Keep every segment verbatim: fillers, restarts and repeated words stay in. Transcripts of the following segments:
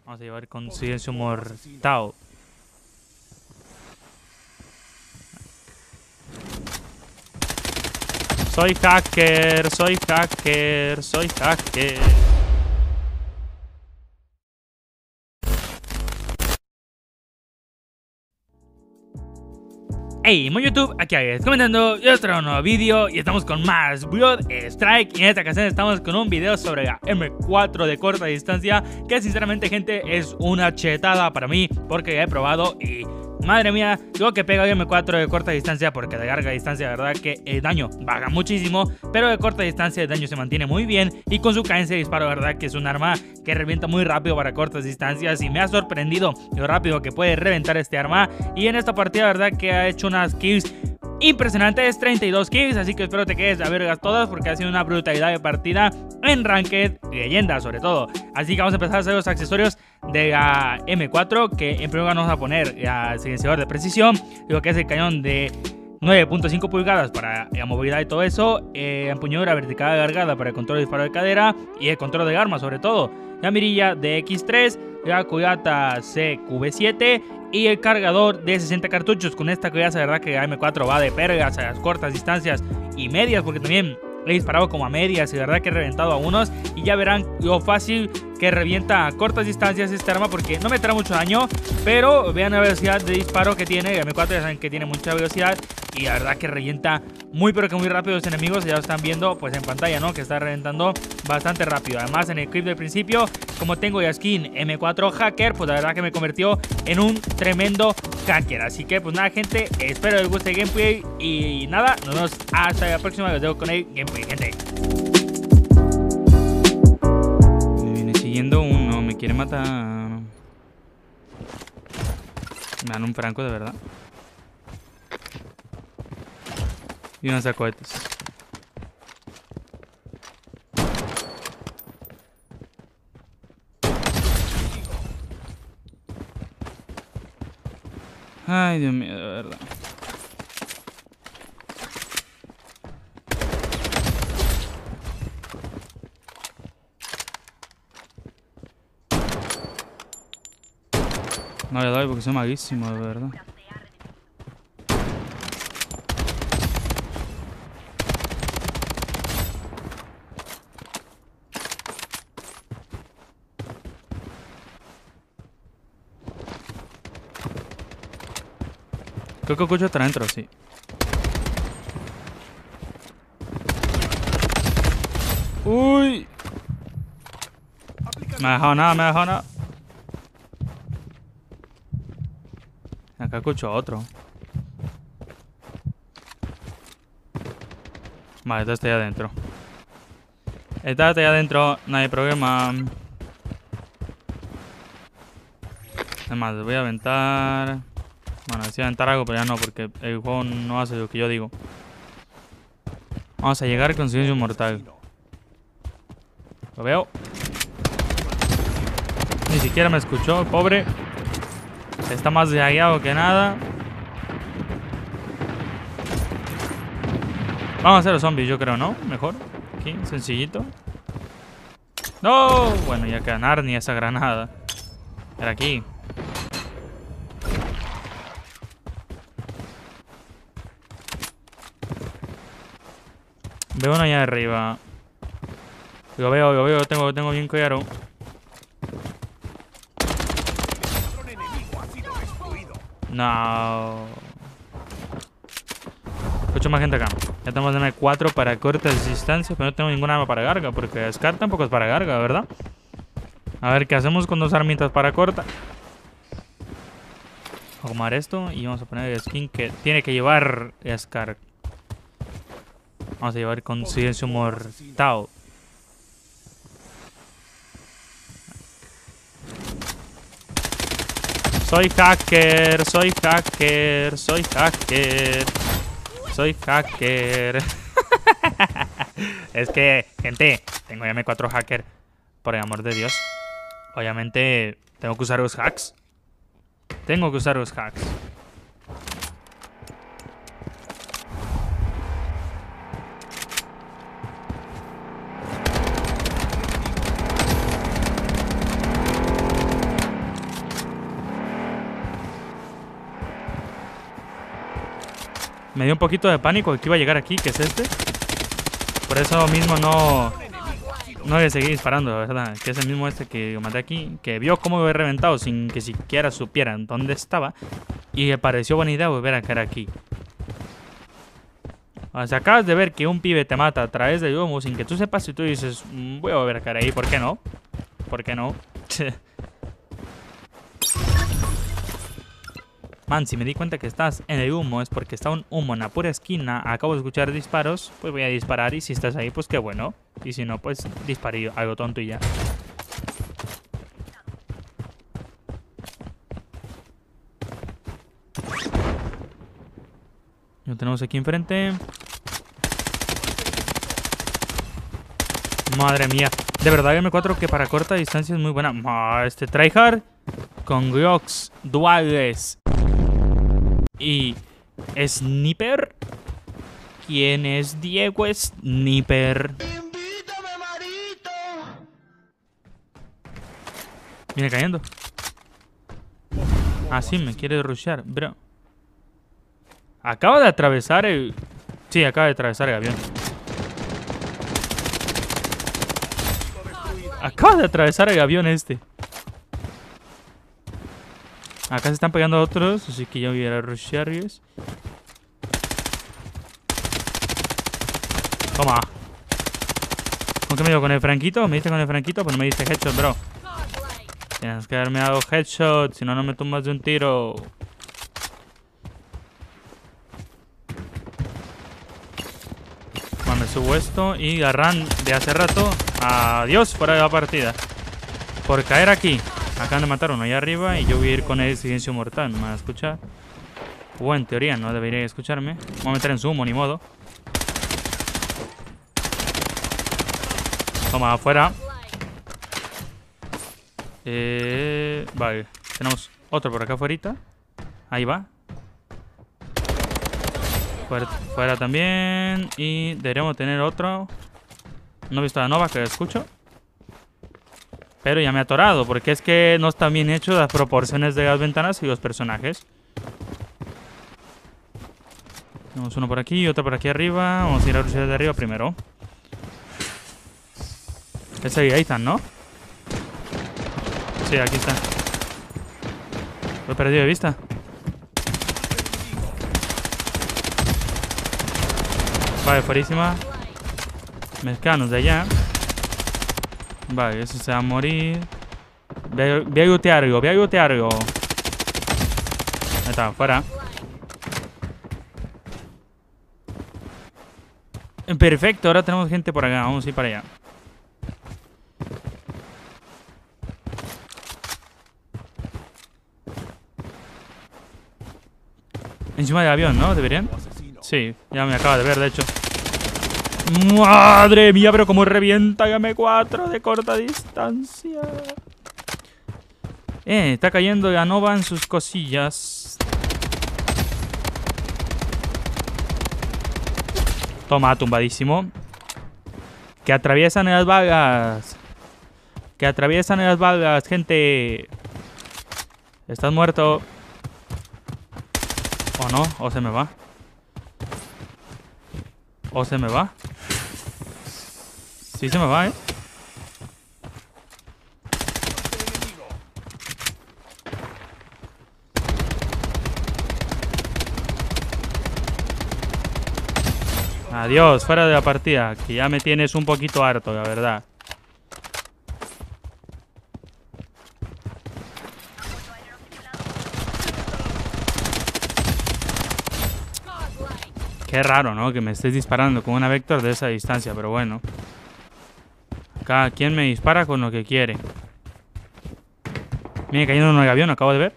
Vamos a llevar con silencio mortal. Soy hacker, soy hacker, soy hacker. Hey, muy YouTube, aquí es comentando, yo os traigo un nuevo vídeo y estamos con más Blood Strike. Y en esta ocasión estamos con un video sobre la M cuatro de corta distancia, que sinceramente, gente, es una chetada para mí, porque ya he probado y madre mía, digo que pega el M cuatro de corta distancia, porque de larga distancia, la verdad que el daño baja muchísimo, pero de corta distancia el daño se mantiene muy bien, y con su cadencia de disparo, la verdad que es un arma que revienta muy rápido para cortas distancias, y me ha sorprendido lo rápido que puede reventar este arma. Y en esta partida, la verdad que ha hecho unas kills impresionantes, treinta y dos kills, así que espero te quedes a vergas todas, porque ha sido una brutalidad de partida en Ranked, leyenda sobre todo. Así que vamos a empezar a hacer los accesorios de la M cuatro, que en primer lugar vamos a poner el silenciador de precisión, lo que es el cañón de nueve punto cinco pulgadas para la movilidad y todo eso, eh, empuñadura vertical alargada para el control de disparo de cadera y el control de arma sobre todo, la mirilla de equis tres, la culata C Q B siete y el cargador de sesenta cartuchos. Con esta cuidado, la verdad que la M cuatro va de pergas a las cortas distancias y medias, porque también he disparado como a medias y la verdad que he reventado a unos, y ya verán lo fácil que revienta a cortas distancias este arma, porque no me trae mucho daño, pero vean la velocidad de disparo que tiene. La M cuatro ya saben que tiene mucha velocidad y la verdad que revienta muy pero que muy rápido los enemigos. Ya lo están viendo pues en pantalla, ¿no? Que está reventando bastante rápido. Además, en el clip del principio, como tengo la skin M cuatro Hacker, pues la verdad que me convirtió en un tremendo hacker. Así que pues nada, gente, espero les guste el gameplay y nada, nos vemos hasta la próxima. Los dejo con el gameplay, gente. Me viene siguiendo uno, me quiere matar. Me dan un franco de verdad. Y unos cohetes. Ay, Dios mío, de verdad. No le doy porque soy malísimo, de verdad. Creo que escucho está adentro, sí. Uy. Me ha dejado nada, me ha dejado nada. Acá escucho otro. Vale, esto está ahí adentro. Está ahí adentro, no hay problema. Además, les voy a aventar. Bueno, decía aventar algo, pero ya no, porque el juego no hace lo que yo digo. Vamos a llegar con silencio mortal. Lo veo. Ni siquiera me escuchó, pobre. Está más lagueado que nada. Vamos a hacer los zombies, yo creo, ¿no? Mejor. Aquí, sencillito. ¡No! Bueno, ya queda Narnia esa granada. Era aquí. Veo uno allá arriba. Lo veo, lo veo, lo tengo, lo tengo bien claro. No. Escucho más gente acá. Ya tenemos M cuatro para cortas distancias, pero no tengo ninguna arma para larga, porque Scar tampoco es para larga, ¿verdad? A ver qué hacemos con dos armitas para corta. Vamos a tomar esto y vamos a poner el skin que tiene que llevar Scar. Vamos a llevar con silencio mortal. Soy hacker, soy hacker, soy hacker. Soy hacker. Es que, gente, tengo ya M cuatro Hacker. Por el amor de Dios. Obviamente, tengo que usar los hacks. Tengo que usar los hacks. Me dio un poquito de pánico que iba a llegar aquí, que es este. Por eso mismo no... No voy a seguir disparando, la verdad. Que es el mismo este que maté aquí. Que vio cómo me he reventado sin que siquiera supieran dónde estaba. Y me pareció buena idea volver a caer aquí. O sea, acabas de ver que un pibe te mata a través del humo sin que tú sepas y tú dices, mmm, voy a volver a caer ahí, ¿por qué no? ¿Por qué no? Man, si me di cuenta que estás en el humo es porque está un humo en la pura esquina, acabo de escuchar disparos, pues voy a disparar y si estás ahí, pues qué bueno. Y si no, pues disparé algo tonto y ya. Lo tenemos aquí enfrente. Madre mía. De verdad, M cuatro que para corta distancia es muy buena. Ah, este tryhard con Glocks duales y Sniper. ¿Quién es Diego Sniper? Invítame, marito. Viene cayendo. Ah, sí, me quiere rushear, bro. Acaba de atravesar el... Sí, acaba de atravesar el avión. Acaba de atravesar el avión este. Acá se están pegando otros, así que yo voy a ir a rushearles. Toma. ¿Con qué me dio? ¿Con el franquito? ¿Me diste con el franquito? Pues no me diste headshot, bro. Tienes que haberme dado headshot, si no, no me tumbas de un tiro. Bueno, me subo esto y agarran de hace rato. Adiós, fuera de la partida. Por caer aquí. Acaban de matar uno allá arriba y yo voy a ir con el silencio mortal. ¿Me van a escuchar? O en teoría no debería escucharme. Voy a meter en sumo, ni modo. Toma, afuera. Eh, vale, tenemos otro por acá afuera. Ahí va. Fuera, fuera también. Y deberíamos tener otro. No he visto la nova que escucho. Pero ya me he atorado, porque es que no están bien hechos las proporciones de las ventanas y los personajes. Tenemos uno por aquí y otro por aquí arriba. Vamos a ir a rushear de arriba primero. Ese ahí están, ¿no? Sí, aquí está. Lo he perdido de vista. Vale, fuerísima. Mezcanos de allá. Vale, eso se va a morir. Voy a lootear algo, voy a lootear algo. Ahí está, fuera. Perfecto, ahora tenemos gente por acá. Vamos a ir para allá. Encima del avión, ¿no? ¿Deberían? Sí, ya me acaba de ver, de hecho. ¡Madre mía! Pero como revienta M cuatro de corta distancia. Eh, está cayendo la nova en sus cosillas. Toma, tumbadísimo. Que atraviesan las balas. Que atraviesan las balas, gente. Estás muerto. O no, o se me va. O se me va. Sí se me va, ¿eh? Adiós, fuera de la partida. Que ya me tienes un poquito harto, la verdad. Qué raro, ¿no? Que me estés disparando con una Vector de esa distancia, pero bueno. Cada quien me dispara con lo que quiere. Viene cayendo en el avión, acabo de ver.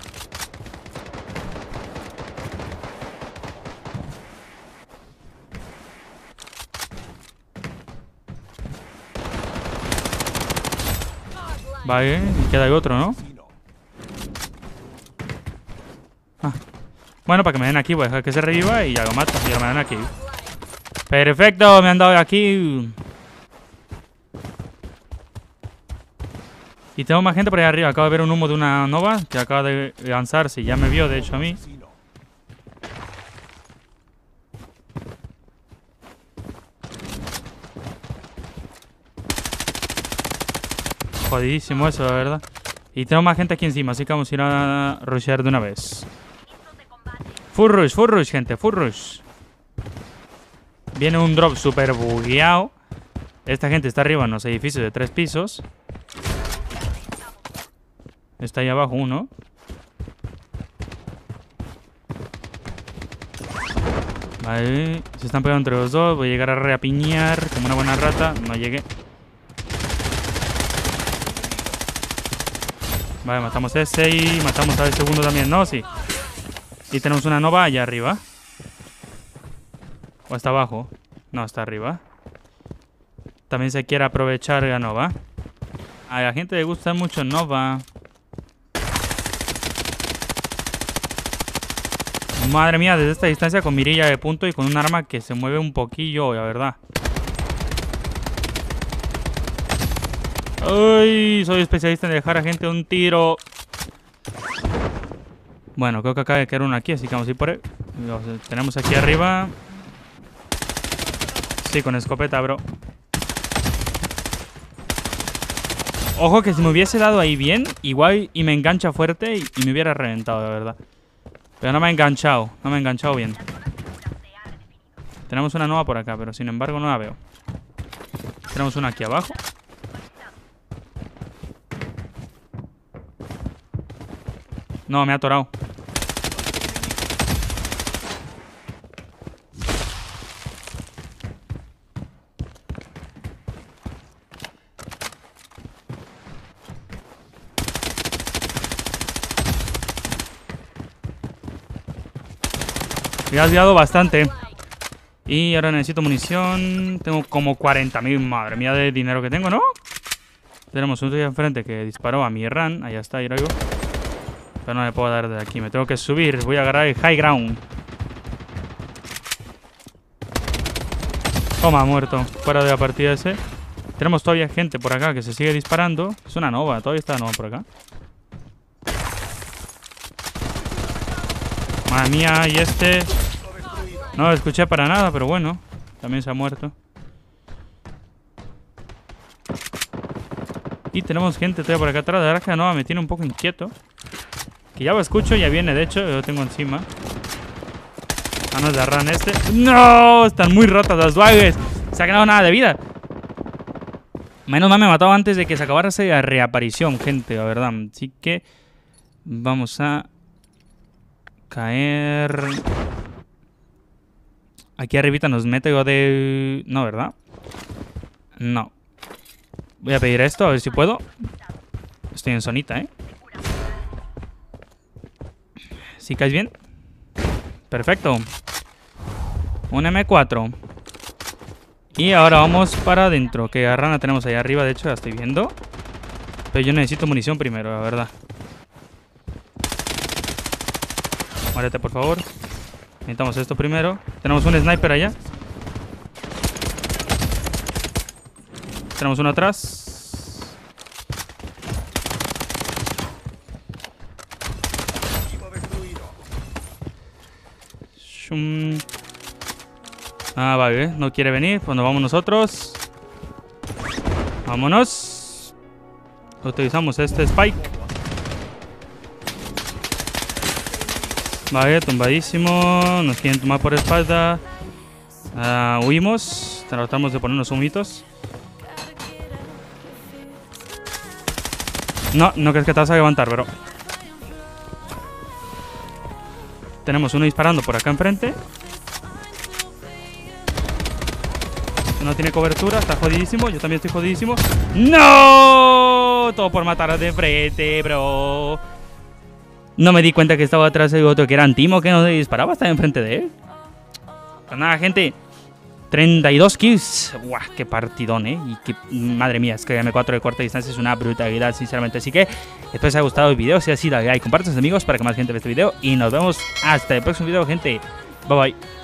Vale, y queda el otro, ¿no? Ah. Bueno, para que me den aquí, voy a dejar que se reviva y ya lo mato. Y ya me dan aquí. Perfecto, me han dado aquí. Y tengo más gente por ahí arriba. Acabo de ver un humo de una nova que acaba de lanzarse. Ya me vio, de hecho, a mí. jodidísimo eso, la verdad. Y tengo más gente aquí encima, así que vamos a ir a rushear de una vez. Full rush, full rush, gente, full rush. Viene un drop súper bugueado. Esta gente está arriba en los edificios de tres pisos. Está ahí abajo uno. Vale, se están pegando entre los dos. Voy a llegar a reapiñar como una buena rata. No llegué. Vale, matamos a ese y matamos al segundo también, ¿no? Sí. Y tenemos una nova allá arriba. ¿O está abajo? No, está arriba. También se quiere aprovechar la nova. A la gente le gusta mucho nova. Madre mía, desde esta distancia con mirilla de punto y con un arma que se mueve un poquillo, la verdad. Uy, soy especialista en dejar a gente un tiro. Bueno, creo que acaba de caer uno aquí, así que vamos a ir por él. Lo tenemos aquí arriba. Sí, con escopeta, bro. Ojo que si me hubiese dado ahí bien, igual y me engancha fuerte y, y me hubiera reventado, de verdad. Pero no me ha enganchado, no me ha enganchado bien. Tenemos una nova por acá, pero sin embargo no la veo. Tenemos una aquí abajo. No, me ha atorado. Me has liado bastante. Y ahora necesito munición. Tengo como cuarenta mil. Madre mía de dinero que tengo, ¿no? Tenemos un tío enfrente que disparó a mi run. Allá está, ahí lo digo. Pero no le puedo dar de aquí. Me tengo que subir. Voy a agarrar el high ground. Toma, muerto. Fuera de la partida ese. Tenemos todavía gente por acá que se sigue disparando. Es una nova. Todavía está nova por acá. Madre mía, y este... No lo escuché para nada, pero bueno. También se ha muerto. Y tenemos gente todavía por acá atrás. La verdad que la nova me tiene un poco inquieto. Que ya lo escucho, ya viene, de hecho. Yo lo tengo encima. Ah, no es de run este. ¡No! Están muy rotas las duagues. Se ha quedado nada de vida. Menos mal me he matado antes de que se acabara esa reaparición, gente, la verdad. Así que vamos a caer. Aquí arribita nos mete lo de... No, ¿verdad? No. Voy a pedir esto, a ver si puedo. Estoy en zonita, ¿eh? ¿Sí caes bien? Perfecto. Un eme cuatro. Y ahora vamos para adentro. Que a rana tenemos ahí arriba, de hecho, la estoy viendo. Pero yo necesito munición primero, la verdad. Muérete, por favor. Necesitamos esto primero. Tenemos un sniper allá. Tenemos uno atrás. Shum. Ah, vale, no quiere venir. Pues nos vamos nosotros. Vámonos. Utilizamos este spike. Vale, tumbadísimo. Nos quieren tomar por espalda. Uh, huimos. Tratamos de ponernos humitos. No, no crees que te vas a levantar, bro. Tenemos uno disparando por acá enfrente. No tiene cobertura, está jodidísimo. Yo también estoy jodidísimo. ¡No! Todo por matar a de frente, bro. No me di cuenta que estaba atrás de otro que era Antimo, que no se disparaba, estaba enfrente de él. Pues nada, gente. treinta y dos kills. Buah, qué partidón, ¿eh? Y qué, madre mía, es que eme cuatro de corta distancia es una brutalidad, sinceramente. Así que espero que os haya gustado el video. Si es así, dale like, comparte a tus amigos para que más gente vea este video. Y nos vemos hasta el próximo video, gente. Bye bye.